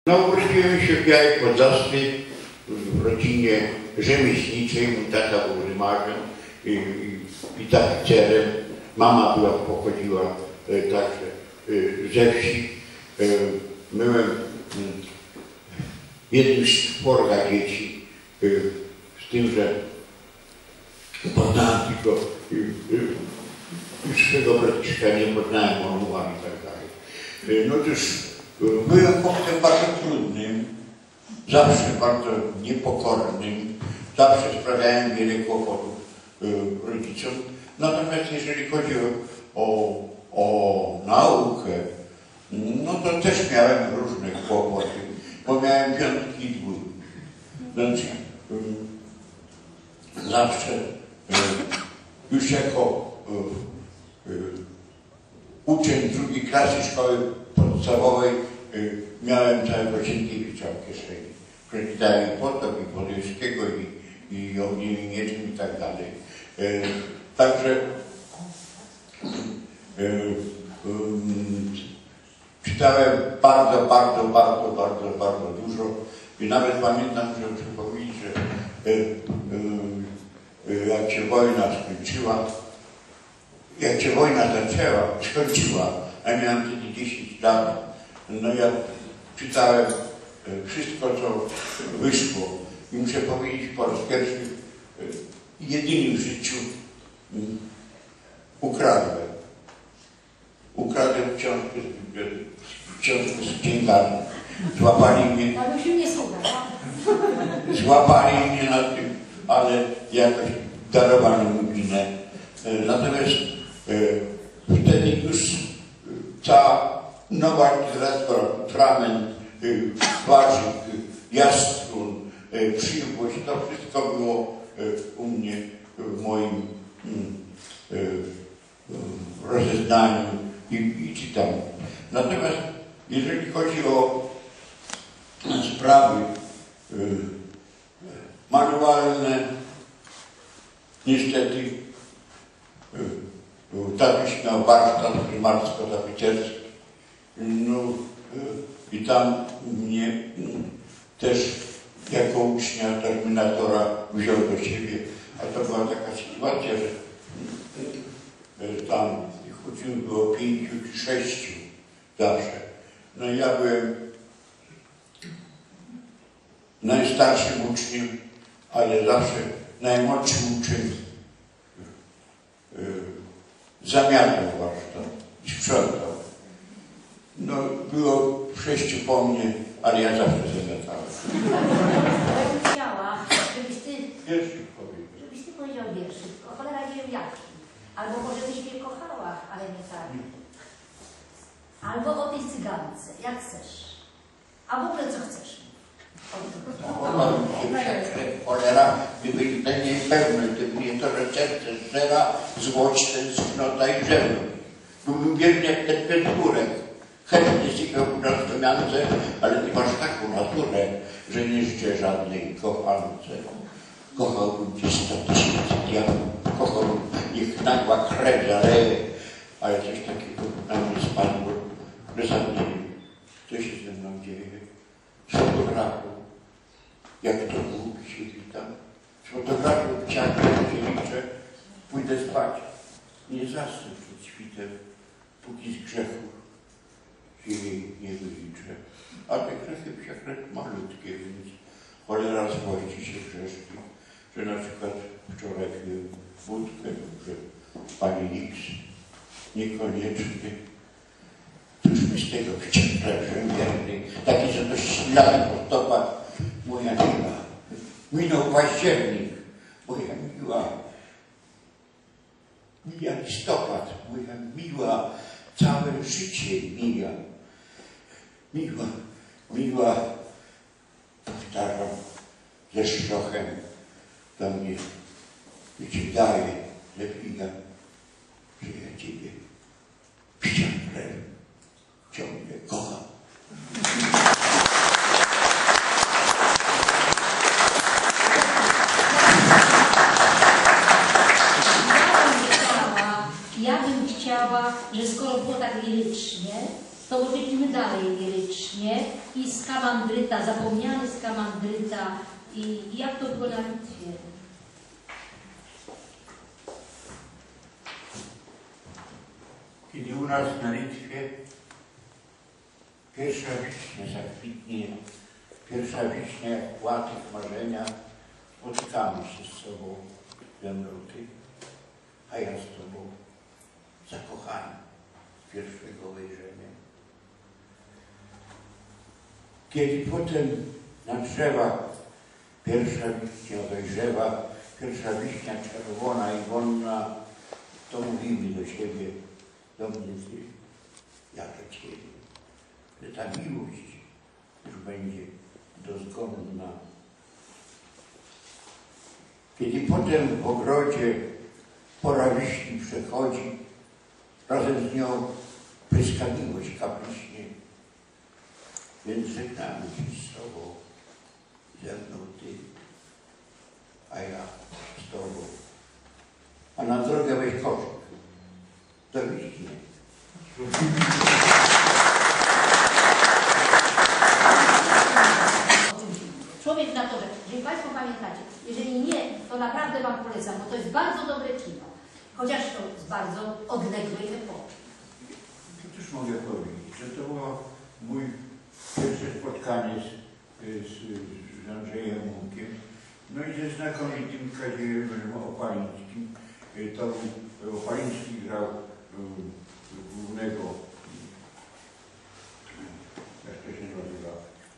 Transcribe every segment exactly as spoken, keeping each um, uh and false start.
No, urodziłem się w Białej Podlasce w rodzinie rzemieślniczej. Mój tata był rymarzem i, i, i tapicerem. Mama była, pochodziła e, także e, ze wsi. E, byłem e, jednym z czworga dzieci, e, z tym, że poznałem tylko e, e, swego braciszka, nie poznałem Monuła i tak dalej. E, no też byłem chłopcem bardzo trudnym, zawsze bardzo niepokornym, zawsze sprawiałem wiele kłopotów y, rodzicom. Natomiast jeżeli chodzi o, o naukę, no to też miałem różne kłopoty, bo miałem piątki i dwójki. Więc y, zawsze y, już jako y, y, uczeń drugiej klasy szkoły podstawowej y, miałem całego Sienkiewicza w kieszeni. Przeczytałem i Potop, i Podolskiego, i, i Ogniem Mieczem i tak dalej. Y, także y, y, czytałem bardzo, bardzo, bardzo, bardzo, bardzo dużo i nawet pamiętam, że muszę powiedzieć, że y, y, y, jak się wojna skończyła, jak się wojna zaczęła, skończyła, a ja miałem wtedy dziesięć lat, no ja czytałem wszystko, co wyszło i muszę powiedzieć po raz pierwszy, jedynie w życiu ukradłem. Ukradłem książkę z biblioteki, książkę z księgarni. Złapali mnie. Ale się nie słucha. Złapali mnie na tym, ale jakoś darowano mi winę. Natomiast wtedy już cała nowa literatura, Fragment, Warzyk, Jastrun, Przyjemność, to wszystko było u mnie w moim rozeznaniu i, i czytaniu. Natomiast jeżeli chodzi o sprawy manualne, niestety tatuś miał warsztat rymarsko-tapicerski, no i tam mnie też jako ucznia terminatora wziął do siebie, a to była taka sytuacja, że tam chodziło było pięciu czy sześciu zawsze. No i ja byłem najstarszym uczniem, ale zawsze najmłodszy uczeń zamiatał warsztat i sprzątał. No, było sześciu po mnie, ale ja zawsze zamiatałem. Ja bym chciała, żebyś ty, Wierszyk powiedział. żebyś ty powiedział wierszyk o cholera wie jaki. Albo może byś mnie kochała, ale nie tak. Albo o tej cygance, jak chcesz. A w ogóle co chcesz. Cholera, gdyby niepewne, gdyby nie to, że serce zżera, złość, tęsknota i żebrą. Byłbym wierny jak ten Pędurek. Chętnie sypiał u nas do miance, ale ty masz taką naturę, że nie życzę żadnej kochance. Kochałbym cię sto tysięcy diabłów, kochałbym, niech nagła krew zaleje, ale coś takiego na mnie spadło, że sam nie wiem, co się ze mną dzieje. Z fotografią, jak to głupi się witam, z fotografią ciągle się liczę, pójdę spać, nie zasnę przed świtem, póki z grzechów się jej nie wyliczę. A te grzechy wszakże malutkie, więc cholera złości się grzeszki, że na przykład wczoraj piłem wódkę, że pani X niekoniecznie. Cóż mi z tego wciąż wierny, taki, że to ślady po stopach, moja miła. Minął październik, moja miła. Mija listopad, moja miła. Całe życie mija. Miła, miła. Powtarzam ze szlochem do mnie, ci daje, lepiga, że ja ciebie wciągle, ciągle kocham. Ja bym chciała, że skoro było tak lirycznie, to powiedzmy dalej lirycznie i z kaman ta zapomniany skamandryta i, i jak to było na Litwie? Kiedy u nas na Litwie pierwsza wiśnia zakwitnie, pierwsza wiśnia jak płatek marzenia, spotykamy się z sobą we mroty, a ja z tobą zakochany z pierwszego wejrzenia. Kiedy potem na drzewach pierwsza wiśnia dojrzewa, pierwsza wiśnia czerwona i wonna, to mówimy do siebie, do mnie ty, ja do ciebie, że ta miłość już będzie dozgonna. Kiedy potem w ogrodzie pora wiśni przechodzi, razem z nią pryska miłość kapryśnie, więc żegnamy się z sobą, ze mną ty, a ja z tobą. A na drogę weź koszyk. Do widzenia. Człowiek na torze. Jeżeli Państwo pamiętacie, jeżeli nie, to naprawdę Wam polecam, bo to jest bardzo dobre kino. Chociaż to z bardzo odległej epoki. Cóż mogę powiedzieć, że to było mój pierwsze spotkanie z, z, z Andrzejem Mułkiem, no i ze znakomitym Kazimierzem Opalińskim. To był, Opaliński grał um, głównego, jak to się nazywa?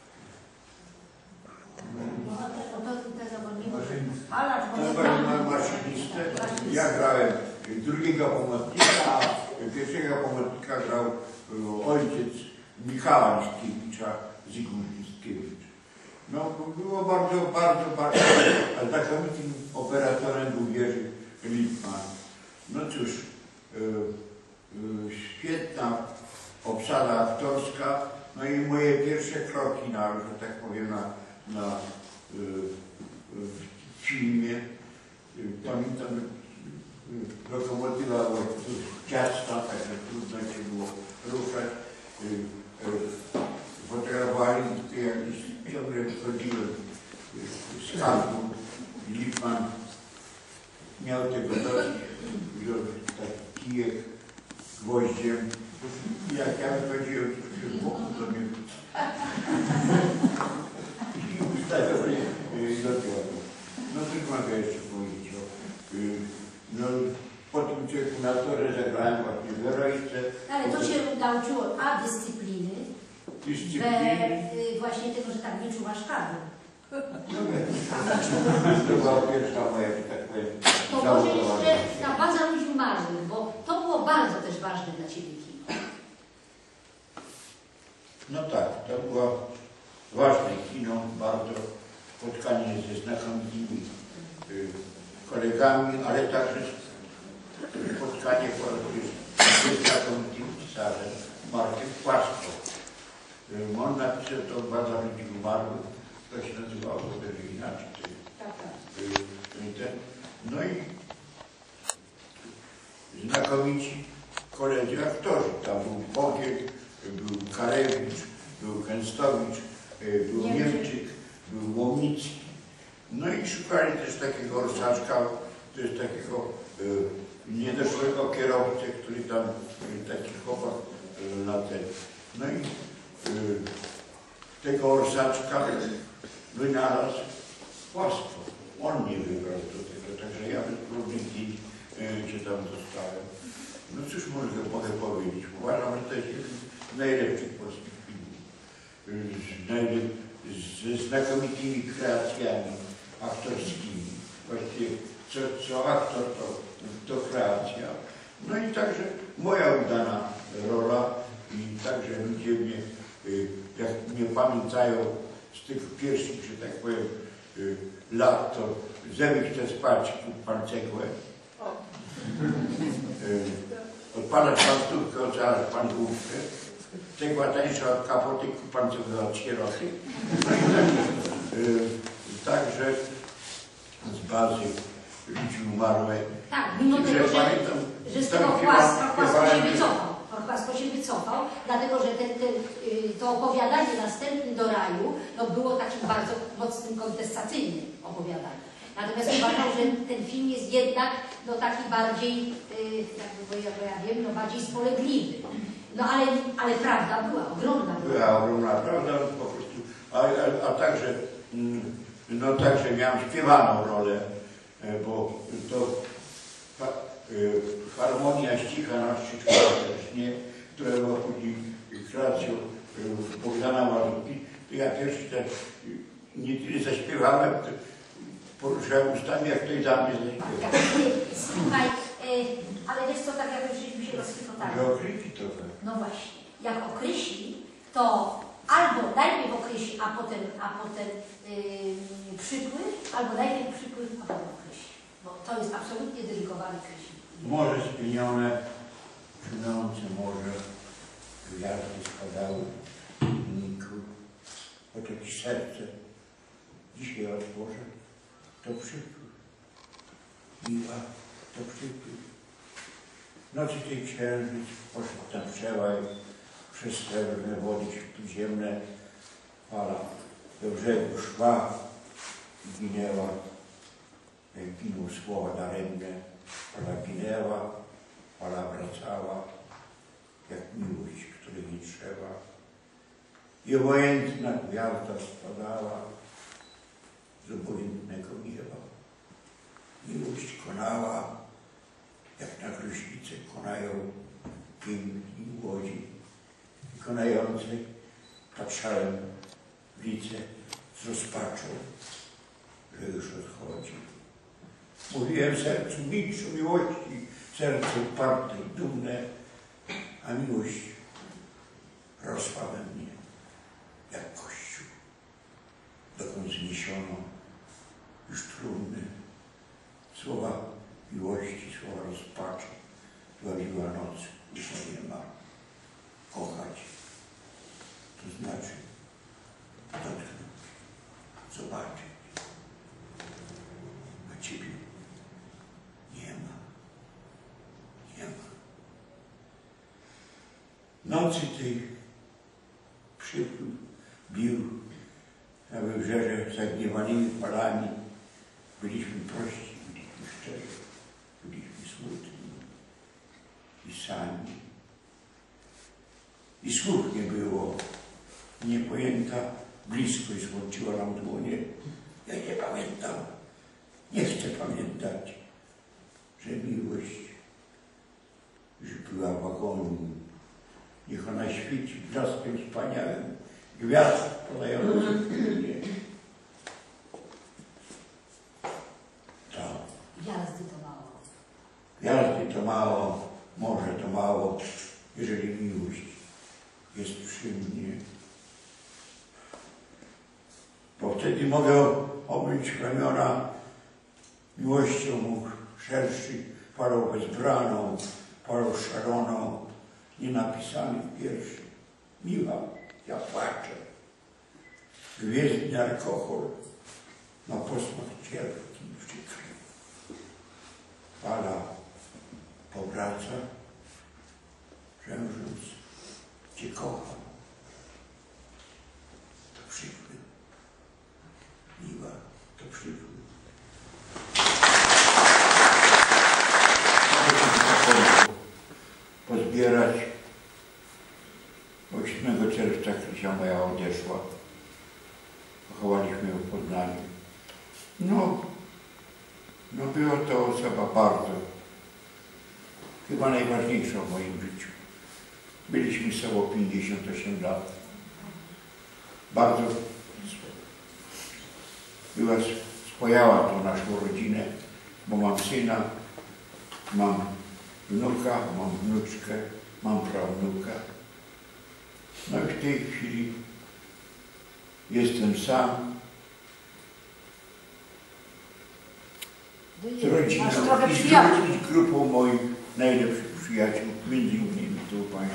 Maszynistę. Ja grałem drugiego pomocnika, a pierwszego pomocnika grał ojciec Michała Liszkiewicza, Zygmunt Liszkiewicz. No, było bardzo, bardzo, bardzo, a znakomitym operatorem był Jerzy Lippmann. No cóż, yy, yy, świetna obsada aktorska, no i moje pierwsze kroki na, że tak powiem, na, na yy, yy, w filmie. Yy, pamiętam, yy, lokomotywa była ciasna, także trudno się było ruszać. Yy, yy, fotografowali, jak ciągle wychodziłem z karku. Lippmann miał tego dość, wziął taki kijek gwoździem. Jak ja wychodziłem z boku, to mnie i ustawiał mnie do tyłu. No cóż mogę jeszcze powiedzieć o... No, po tym cyrku na torze zagrałem właśnie w Heroice. Ale to się nauczyło A dyscypliny, Dyscypliny. B właśnie tego, że tak nie czuwasz kadru. To była pierwsza moja, że tak powiem, to może jeszcze ta baza ludzi umarłych, bo to było bardzo też ważne dla Ciebie kino. No tak, to było ważne kino, bardzo spotkanie ze znakomitymi y, kolegami, ale także spotkanie ze znakomitym pisarzem Markiem Płaszczą. Y, on napisał to baza ludzi umarłych. To się nazywało też inaczej. Tak, tak. No i znakomici koledzy aktorzy. Tam był Pogiel, był Karewicz, był Kęstowicz, był Niemczyk, był Łomnicki. No i szukali też takiego orsaczka, to jest takiego y, niedoszłego kierowcę, który tam, y, taki chłopak y, na ten. No i y, tego orsaczka wynalazł Płaszczo. On mnie wybrał do tego, także ja bez próbnych zdjęć się tam dostałem. No cóż mogę, mogę powiedzieć, uważam, że to jest jeden z najlepszych polskich filmów. Z, ze znakomitymi kreacjami aktorskimi. Właściwie co, co aktor to, to kreacja. No i także moja udana rola i także ludzie mnie, jak mnie pamiętają z tych pierwszych, że tak powiem, lat, to Zemi chce spać, kup pan cegłę. Odpalasz pan stówkę, odpalasz pan główkę. Cegła tańsza od kapoty, kup pan cegłę od sieroty. No i tak, także z bazy ludzi umarłych. Tak, mimo tego, że, że z tego Płasko się wycofał. Płasko się wycofał. dlatego że ten, ten, to opowiadanie następne do raju no było takim bardzo mocnym kontestacyjnym opowiadaniem. Natomiast uważam, że ten film jest jednak no, taki bardziej, jakby, bo ja, bo ja wiem, no, bardziej spolegliwy. No ale, ale prawda była ogromna. Była ogromna prawda, po prostu. A, a, a także, no także miałem śpiewaną rolę, bo to harmonia ścicha na Szczytnie, która była później kreacją Bogdana Łażówki. Ja pierwszy tak nie tyle zaśpiewałem, poruszałem ustami, jak tej damie zaśpiewałem. Słuchaj, ale wiesz co, tak jak żeśmy się rozchwytotali. Że okryki trochę. No właśnie, jak okrysi, to albo najpierw okrysi, a potem, a potem yy, przypływ, albo najpierw przypływ, a potem okrysi. Bo to jest absolutnie dedykowany krysi. Morze spienione, przynące morze, gwiazdy spadały, niku, oto ci serce dzisiaj otworzę, to przypływ, miła, to przypływ. W nocy tej księżyc poszedł na przełaj, przez srebrne wody tuziemne, fala do brzegu szła i ginęła, jak giną słowa daremne, fala ginęła, fala wracała, jak miłość, której nie trzeba. I obojętna gwiazda spadała z obojętnego nieba. Miłość konała, jak na gruźlicę konają piękni łodzi. I konającej patrzałem w lice z rozpaczą, że już odchodzi. Mówiłem sercu, mistrzu miłości, serce uparte i dumne, a miłość rosła we mnie, jak kościół, dokąd zniesiono już trumny. Słowa miłości, słowa rozpaczy, dławiła noc, już nie ma. Kochać, to znaczy dotknąć, zobaczyć, a Ciebie nie ma, nie ma. Nocy tej przypływ bił na wybrzeże zagniewanymi falami. Byliśmy prości, byliśmy szczerzy, byliśmy smutni i sami. I słów nie było, niepojęta bliskość złączyła nam dłonie. Ja nie pamiętam, nie chcę pamiętać, że miłość już była wagonem. Niech ona świeci blaskiem wspaniałym, gwiazd podających mnie. Tak. Gwiazdy to mało. Gwiazdy to mało, morze to mało, jeżeli miłość jest przy mnie. Bo wtedy mogę objąć ramiona miłością mu szerszy, parą bezbraną, parą szaloną, nie napisany w wierszy. Miła, ja płaczę. Gwiezdny alkohol ma posmak cierpki i przykry. Fala powraca, rzężąc, Cię kocham. To przypływ. Miła, to przypływ. Pozbierać. Bo siódmego czerwca Krysia moja odeszła. Pochowaliśmy ją w Poznaniu. No, no była to osoba bardzo, chyba najważniejsza w moim życiu. Byliśmy z sobą pięćdziesiąt osiem lat. Bardzo była, spojała tą naszą rodzinę, bo mam syna, mam wnuka, mam wnuczkę, mam prawnuka. No i w tej chwili jestem sam z rodziną i z, z grupą moich najlepszych przyjaciół, między innymi tu panią.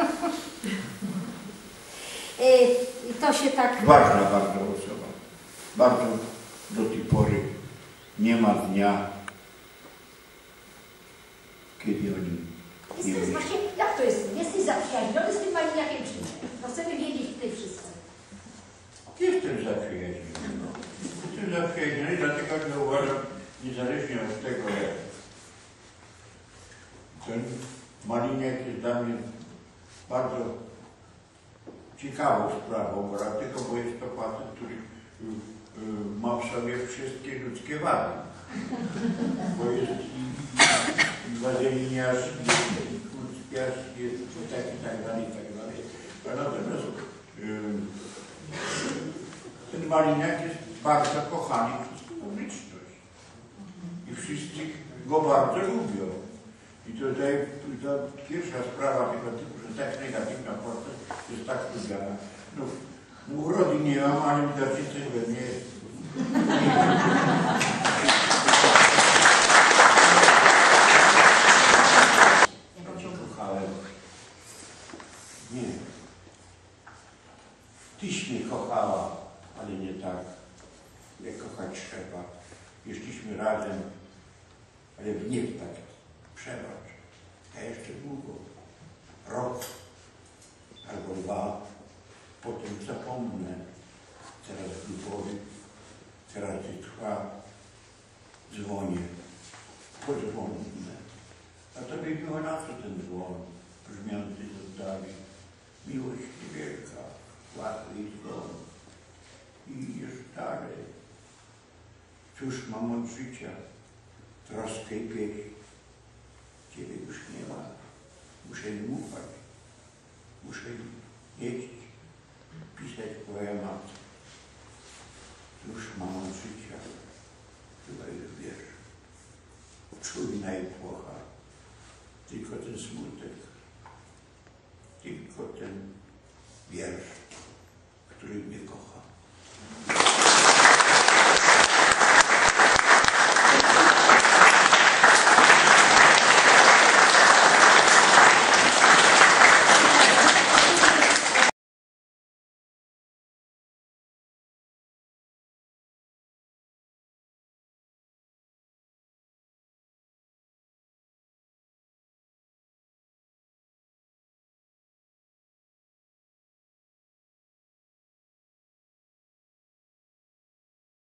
I to się tak... Ważna bardzo osoba. Bardzo do tej pory nie ma dnia, kiedy oni nie Jesteś właśnie, jak to jest? Jesteś zaprzyjaźniony z tym maniakiem? chcemy wiedzieć tutaj wszystko. Jestem zaprzyjaźniony. No. Jestem zaprzyjaźniony, dlatego że uważam, niezależnie od tego, jak ten Maliniak jest dla mnie bardzo ciekawą sprawą, dlatego, bo jest to facet, który y, y, ma w sobie wszystkie ludzkie wady. Bo jest i, i, i wazeliniarz, i kurskiarz, jest i tak, i tak dalej, i tak dalej. A natomiast y, ten Maliniak jest bardzo kochany przez publiczność. I wszyscy go bardzo lubią. I tutaj ta pierwsza sprawa tego typu, że tak negatywna postać jest tak lubiana. No, no urody nie mam, ale widocznie coś we mnie jest. Ja cię kochałem. Nie. Tyś mnie kochała, ale nie tak, jak kochać trzeba. Jeśliśmy razem, ale nie tak. Przebacz. Ja jeszcze długo. Rok albo dwa. Potem zapomnę. Teraz wybory. Teraz trwa. Dzwonię. Podzwonę. A tobie było na co ten dzwon? Brzmiący z oddali. Miłość wielka. Łatwy dzwon. I idziesz dalej. Cóż mam od życia? Troskę i pieśń. Ciebie już nie ma. Muszę im ufać. Muszę im jeść, pisać poemat. Już mam od życia. Chyba już wiesz. Czujna i płocha. Tylko ten smutek. Tylko ten wiersz, który mnie kocha.